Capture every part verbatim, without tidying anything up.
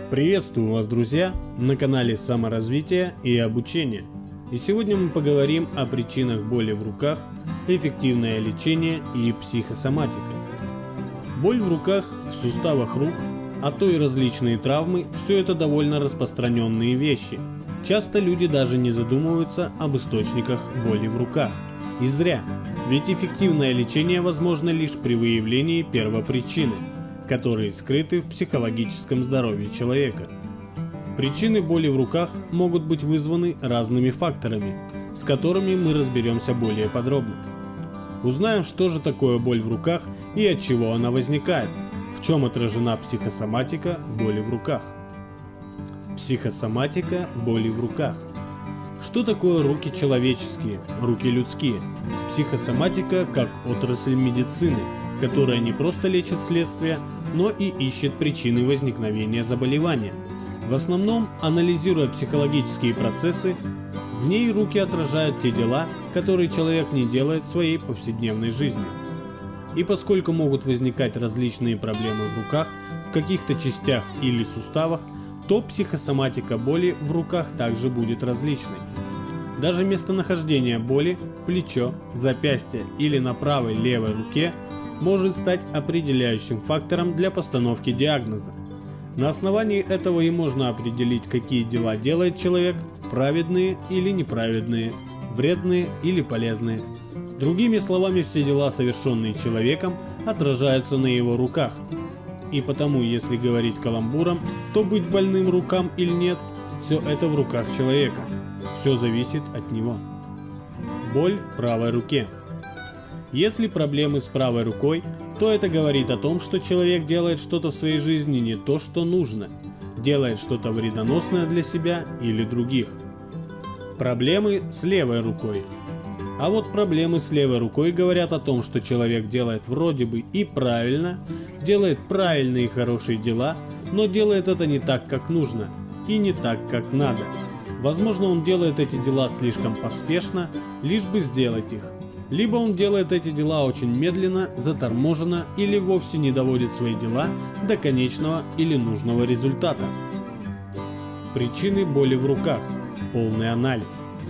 Приветствую вас, друзья, на канале Саморазвития и Обучения. И сегодня мы поговорим о причинах боли в руках, эффективное лечение и психосоматика. Боль в руках, в суставах рук, а то и различные травмы – все это довольно распространенные вещи. Часто люди даже не задумываются об источниках боли в руках. И зря, ведь эффективное лечение возможно лишь при выявлении первопричины, которые скрыты в психологическом здоровье человека. Причины боли в руках могут быть вызваны разными факторами, с которыми мы разберемся более подробно. Узнаем, что же такое боль в руках и от чего она возникает, в чем отражена психосоматика боли в руках. Психосоматика боли в руках. Что такое руки человеческие, руки людские? Психосоматика как отрасль медицины, которая не просто лечит следствие, но и ищет причины возникновения заболевания. В основном, анализируя психологические процессы, в ней руки отражают те дела, которые человек не делает в своей повседневной жизни. И поскольку могут возникать различные проблемы в руках, в каких-то частях или суставах, то психосоматика боли в руках также будет различной. Даже местонахождение боли, плечо, запястье или на правой левой руке может стать определяющим фактором для постановки диагноза. На основании этого и можно определить, какие дела делает человек, праведные или неправедные, вредные или полезные. Другими словами, все дела, совершенные человеком, отражаются на его руках. И потому, если говорить каламбуром, то быть больным рукам или нет, все это в руках человека. Все зависит от него. Боль в правой руке. Если проблемы с правой рукой, то это говорит о том, что человек делает что-то в своей жизни не то, что нужно, делает что-то вредоносное для себя или других. Проблемы с левой рукой. А вот проблемы с левой рукой говорят о том, что человек делает вроде бы и правильно, делает правильные и хорошие дела, но делает это не так, как нужно, и не так, как надо. Возможно, он делает эти дела слишком поспешно, лишь бы сделать их. Либо он делает эти дела очень медленно, заторможенно или вовсе не доводит свои дела до конечного или нужного результата. Причины боли в руках. Полный анализ.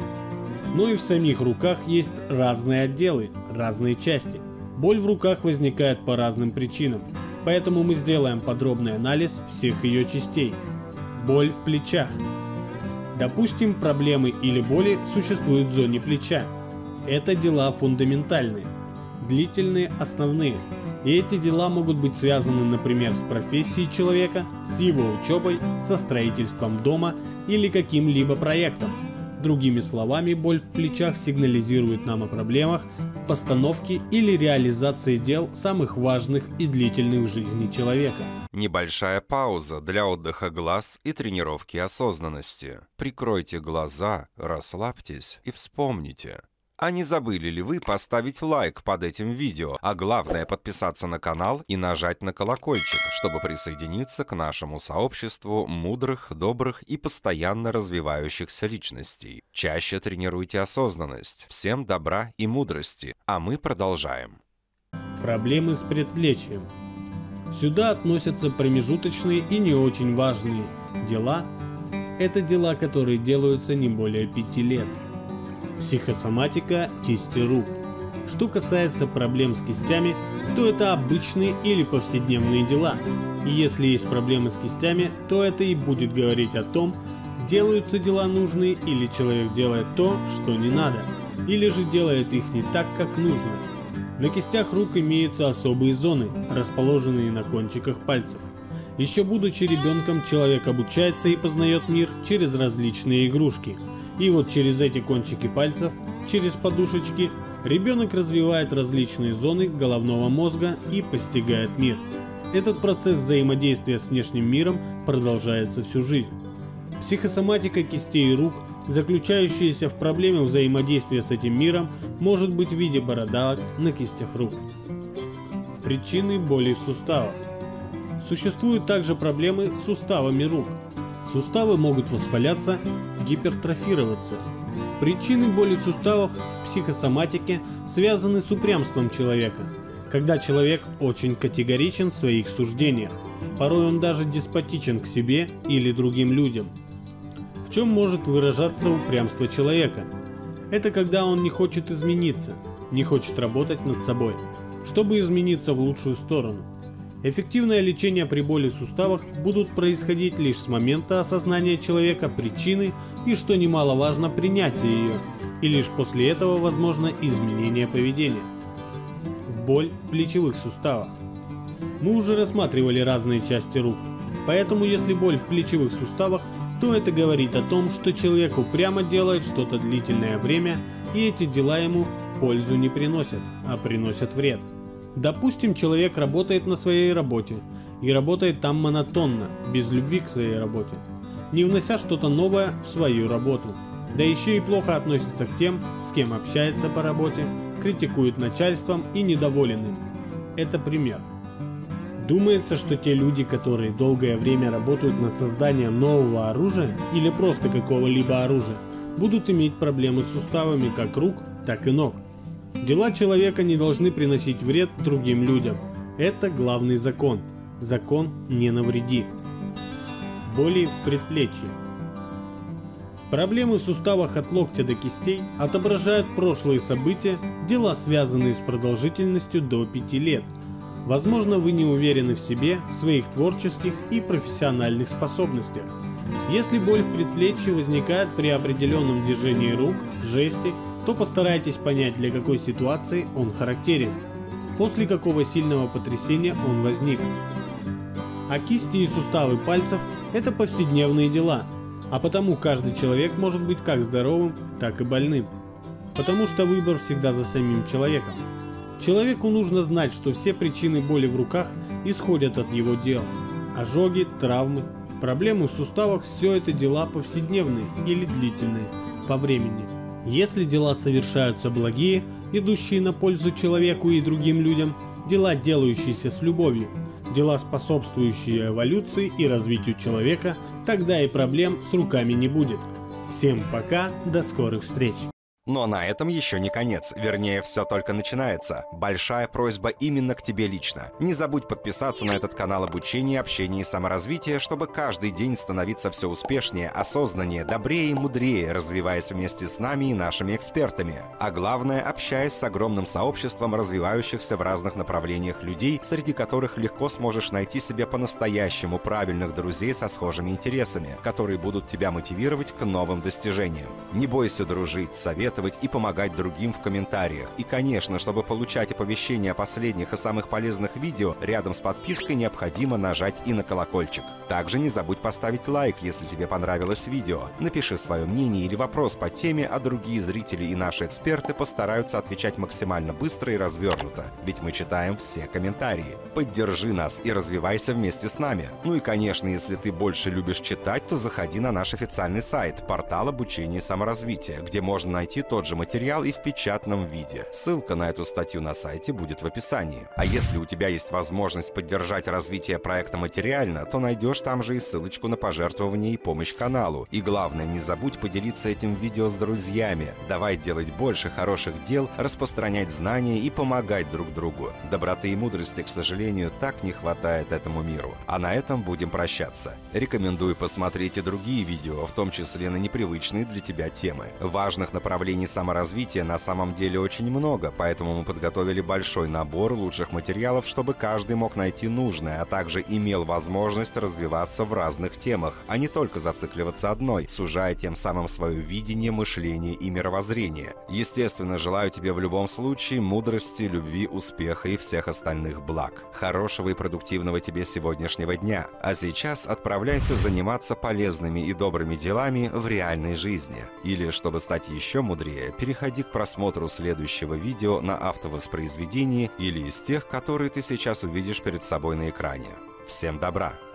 Но и в самих руках есть разные отделы, разные части. Боль в руках возникает по разным причинам, поэтому мы сделаем подробный анализ всех ее частей. Боль в плечах. Допустим, проблемы или боли существуют в зоне плеча. Это дела фундаментальные, длительные, основные. И эти дела могут быть связаны, например, с профессией человека, с его учебой, со строительством дома или каким-либо проектом. Другими словами, боль в плечах сигнализирует нам о проблемах в постановке или реализации дел, самых важных и длительных в жизни человека. Небольшая пауза для отдыха глаз и тренировки осознанности. Прикройте глаза, расслабьтесь и вспомните. А не забыли ли вы поставить лайк под этим видео, а главное подписаться на канал и нажать на колокольчик, чтобы присоединиться к нашему сообществу мудрых, добрых и постоянно развивающихся личностей. Чаще тренируйте осознанность. Всем добра и мудрости, а мы продолжаем. Проблемы с предплечьем. Сюда относятся промежуточные и не очень важные дела. Это дела, которые делаются не более пяти лет. Психосоматика кисти рук. Что касается проблем с кистями, то это обычные или повседневные дела. И если есть проблемы с кистями, то это и будет говорить о том, делаются дела нужные или человек делает то, что не надо, или же делает их не так, как нужно. На кистях рук имеются особые зоны, расположенные на кончиках пальцев. Еще будучи ребенком, человек обучается и познает мир через различные игрушки. И вот через эти кончики пальцев, через подушечки, ребенок развивает различные зоны головного мозга и постигает мир. Этот процесс взаимодействия с внешним миром продолжается всю жизнь. Психосоматика кистей и рук, заключающаяся в проблеме взаимодействия с этим миром, может быть в виде бородавок на кистях рук. Причины боли в суставах. Существуют также проблемы с суставами рук. Суставы могут воспаляться, гипертрофироваться. Причины боли в суставах в психосоматике связаны с упрямством человека, когда человек очень категоричен в своих суждениях. Порой он даже деспотичен к себе или другим людям. В чем может выражаться упрямство человека? Это когда он не хочет измениться, не хочет работать над собой, чтобы измениться в лучшую сторону. Эффективное лечение при боли в суставах будут происходить лишь с момента осознания человека причины и, что немаловажно, принятия ее, и лишь после этого возможно изменение поведения. В боль в плечевых суставах. Мы уже рассматривали разные части рук, поэтому если боль в плечевых суставах, то это говорит о том, что человек упрямо делает что-то длительное время, и эти дела ему пользу не приносят, а приносят вред. Допустим, человек работает на своей работе и работает там монотонно, без любви к своей работе, не внося что-то новое в свою работу. Да еще и плохо относится к тем, с кем общается по работе, критикует начальством и недоволен им. Это пример. Думается, что те люди, которые долгое время работают над созданием нового оружия или просто какого-либо оружия, будут иметь проблемы с суставами как рук, так и ног. Дела человека не должны приносить вред другим людям. Это главный закон. Закон «не навреди». Боли в предплечье. Проблемы в суставах от локтя до кистей отображают прошлые события, дела, связанные с продолжительностью до пяти лет. Возможно, вы не уверены в себе, в своих творческих и профессиональных способностях. Если боль в предплечье возникает при определенном движении рук, жесте, то постарайтесь понять, для какой ситуации он характерен, после какого сильного потрясения он возник. А кисти и суставы пальцев – это повседневные дела, а потому каждый человек может быть как здоровым, так и больным, потому что выбор всегда за самим человеком. Человеку нужно знать, что все причины боли в руках исходят от его дел. Ожоги, травмы, проблемы в суставах – все это дела повседневные или длительные по времени. Если дела совершаются благие, идущие на пользу человеку и другим людям, дела, делающиеся с любовью, дела, способствующие эволюции и развитию человека, тогда и проблем с руками не будет. Всем пока, до скорых встреч! Но на этом еще не конец, вернее, все только начинается. Большая просьба именно к тебе лично. Не забудь подписаться на этот канал обучения, общения и саморазвития, чтобы каждый день становиться все успешнее, осознаннее, добрее и мудрее, развиваясь вместе с нами и нашими экспертами. А главное, общаясь с огромным сообществом развивающихся в разных направлениях людей, среди которых легко сможешь найти себе по-настоящему правильных друзей со схожими интересами, которые будут тебя мотивировать к новым достижениям. Не бойся дружить, советовать и помогать другим в комментариях. И, конечно, чтобы получать оповещения о последних и самых полезных видео, рядом с подпиской необходимо нажать и на колокольчик. Также не забудь поставить лайк, если тебе понравилось видео. Напиши свое мнение или вопрос по теме, а другие зрители и наши эксперты постараются отвечать максимально быстро и развернуто, ведь мы читаем все комментарии. Поддержи нас и развивайся вместе с нами. Ну и, конечно, если ты больше любишь читать, то заходи на наш официальный сайт, портал обучения и саморазвития, где можно найти тот же материал и в печатном виде. Ссылка на эту статью на сайте будет в описании. А если у тебя есть возможность поддержать развитие проекта материально, то найдешь там же и ссылочку на пожертвование и помощь каналу. И главное, не забудь поделиться этим видео с друзьями. Давай делать больше хороших дел, распространять знания и помогать друг другу. Доброты и мудрости, к сожалению, так не хватает этому миру. А на этом будем прощаться. Рекомендую посмотреть и другие видео, в том числе на непривычные для тебя темы. Важных направлений саморазвития на самом деле очень много, поэтому мы подготовили большой набор лучших материалов, чтобы каждый мог найти нужное, а также имел возможность развиваться в разных темах, а не только зацикливаться одной, сужая тем самым свое видение, мышление и мировоззрение. Естественно, желаю тебе в любом случае мудрости, любви, успеха и всех остальных благ. Хорошего и продуктивного тебе сегодняшнего дня. А сейчас отправляйся заниматься полезными и добрыми делами в реальной жизни. Или, чтобы стать еще мудрее, переходи к просмотру следующего видео на автовоспроизведении или из тех, которые ты сейчас увидишь перед собой на экране. Всем добра!